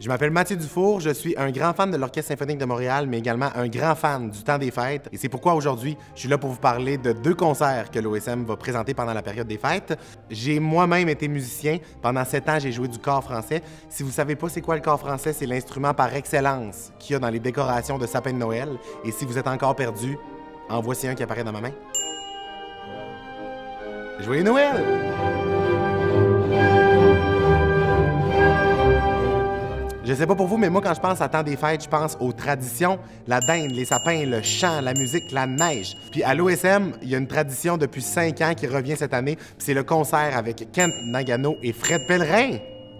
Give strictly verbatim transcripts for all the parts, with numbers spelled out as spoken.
Je m'appelle Mathieu Dufour, je suis un grand fan de l'Orchestre symphonique de Montréal, mais également un grand fan du temps des fêtes. Et c'est pourquoi aujourd'hui, je suis là pour vous parler de deux concerts que l'O S M va présenter pendant la période des fêtes. J'ai moi-même été musicien. Pendant sept ans, j'ai joué du cor français. Si vous ne savez pas c'est quoi le cor français, c'est l'instrument par excellence qu'il y a dans les décorations de sapin de Noël. Et si vous êtes encore perdu, en voici un qui apparaît dans ma main. Joyeux Noël! Je sais pas pour vous, mais moi, quand je pense à temps des fêtes, je pense aux traditions, la dinde, les sapins, le chant, la musique, la neige. Puis à l'O S M, il y a une tradition depuis cinq ans qui revient cette année, puis c'est le concert avec Kent Nagano et Fred Pellerin.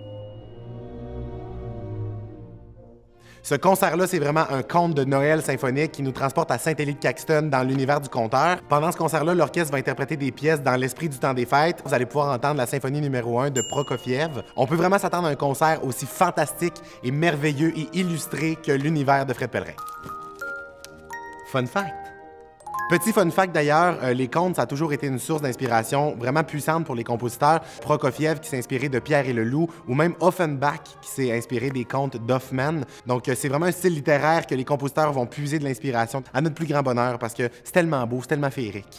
Ce concert-là, c'est vraiment un conte de Noël symphonique qui nous transporte à Saint-Élie-de-Caxton dans l'univers du conteur. Pendant ce concert-là, l'orchestre va interpréter des pièces dans l'esprit du temps des fêtes. Vous allez pouvoir entendre la symphonie numéro un de Prokofiev. On peut vraiment s'attendre à un concert aussi fantastique et merveilleux et illustré que l'univers de Fred Pellerin. Fun fact! Petit fun fact d'ailleurs, euh, les contes, ça a toujours été une source d'inspiration vraiment puissante pour les compositeurs. Prokofiev qui s'est inspiré de Pierre et le Loup, ou même Offenbach qui s'est inspiré des contes d'Hoffmann. Donc euh, c'est vraiment un style littéraire que les compositeurs vont puiser de l'inspiration à notre plus grand bonheur parce que c'est tellement beau, c'est tellement féerique.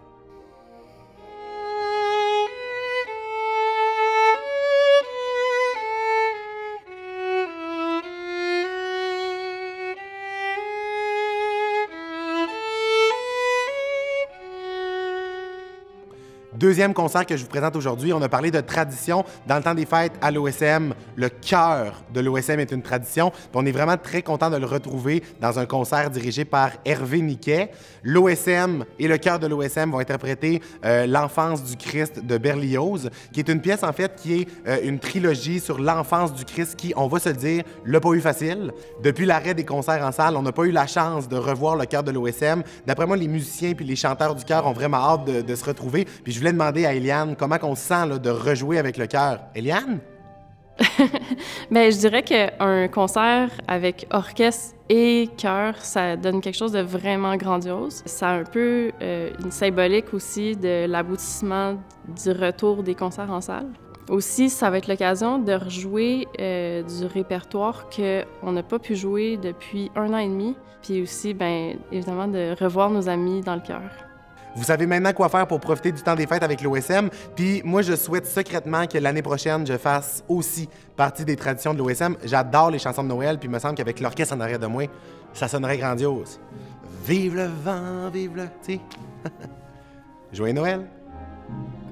Deuxième concert que je vous présente aujourd'hui, on a parlé de tradition. Dans le temps des fêtes à l'O S M, le cœur de l'O S M est une tradition. Puis on est vraiment très content de le retrouver dans un concert dirigé par Hervé Niquet. L'O S M et le cœur de l'O S M vont interpréter euh, L'enfance du Christ de Berlioz, qui est une pièce en fait qui est euh, une trilogie sur l'enfance du Christ qui, on va se le dire, l'a pas eu facile. Depuis l'arrêt des concerts en salle, on n'a pas eu la chance de revoir le cœur de l'O S M. D'après moi, les musiciens puis les chanteurs du chœur ont vraiment hâte de, de se retrouver. Puis je voulais demander à Eliane comment on se sent là, de rejouer avec le cœur. Eliane? Bien, je dirais qu'un concert avec orchestre et chœur, ça donne quelque chose de vraiment grandiose. Ça a un peu euh, une symbolique aussi de l'aboutissement du retour des concerts en salle. Aussi, ça va être l'occasion de rejouer euh, du répertoire qu'on n'a pas pu jouer depuis un an et demi. Puis aussi, bien évidemment, de revoir nos amis dans le chœur. Vous savez maintenant quoi faire pour profiter du temps des fêtes avec l'O S M. Puis moi, je souhaite secrètement que l'année prochaine, je fasse aussi partie des traditions de l'O S M. J'adore les chansons de Noël, puis il me semble qu'avec l'orchestre en arrière de moi, ça sonnerait grandiose. Vive le vent, vive le... Tu sais. Joyeux Noël!